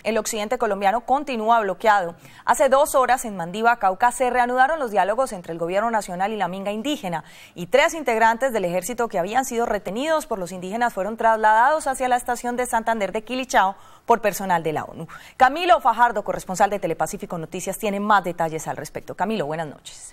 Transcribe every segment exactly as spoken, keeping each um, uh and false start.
El occidente colombiano continúa bloqueado. Hace dos horas en Mandiva, Cauca, se reanudaron los diálogos entre el gobierno nacional y la minga indígena y tres integrantes del ejército que habían sido retenidos por los indígenas fueron trasladados hacia la estación de Santander de Quilichao por personal de la ONU. Camilo Fajardo, corresponsal de Telepacífico Noticias, tiene más detalles al respecto. Camilo, buenas noches.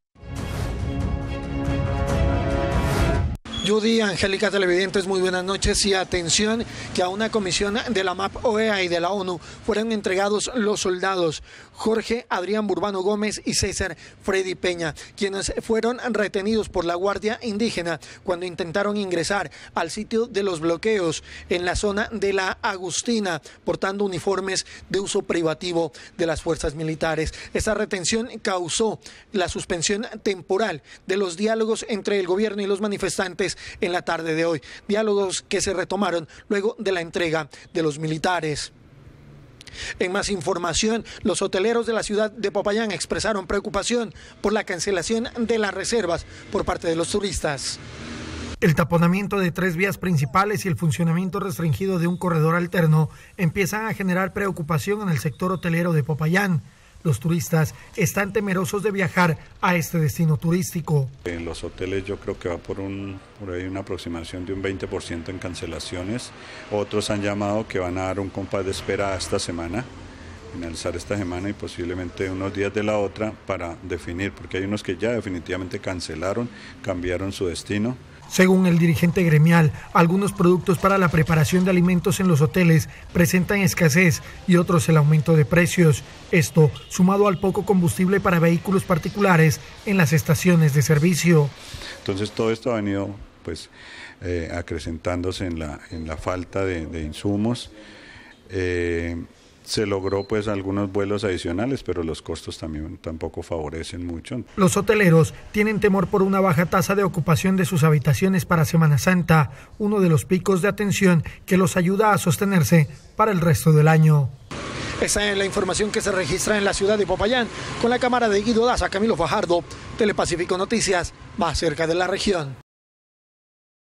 Judy, Angélica, televidentes, muy buenas noches y atención que a una comisión de la M A P O E A y de la ONU fueron entregados los soldados Jorge Adrián Burbano Gómez y César Freddy Peña, quienes fueron retenidos por la Guardia Indígena cuando intentaron ingresar al sitio de los bloqueos en la zona de la Agustina, portando uniformes de uso privativo de las fuerzas militares. Esta retención causó la suspensión temporal de los diálogos entre el gobierno y los manifestantes en la tarde de hoy, diálogos que se retomaron luego de la entrega de los militares. En más información, los hoteleros de la ciudad de Popayán expresaron preocupación por la cancelación de las reservas por parte de los turistas. El taponamiento de tres vías principales y el funcionamiento restringido de un corredor alterno empiezan a generar preocupación en el sector hotelero de Popayán. Los turistas están temerosos de viajar a este destino turístico. En los hoteles yo creo que va por, un, por ahí una aproximación de un veinte por ciento en cancelaciones. Otros han llamado que van a dar un compás de espera esta semana, finalizar esta semana y posiblemente unos días de la otra para definir, porque hay unos que ya definitivamente cancelaron, cambiaron su destino. Según el dirigente gremial, algunos productos para la preparación de alimentos en los hoteles presentan escasez y otros el aumento de precios. Esto sumado al poco combustible para vehículos particulares en las estaciones de servicio. Entonces todo esto ha venido pues eh, acrecentándose en la, en la falta de, de insumos. Eh, Se logró pues algunos vuelos adicionales, pero los costos también tampoco favorecen mucho. Los hoteleros tienen temor por una baja tasa de ocupación de sus habitaciones para Semana Santa, uno de los picos de atención que los ayuda a sostenerse para el resto del año. Esa es la información que se registra en la ciudad de Popayán. Con la cámara de Guido Daza, Camilo Fajardo, Telepacífico Noticias, más cerca de la región.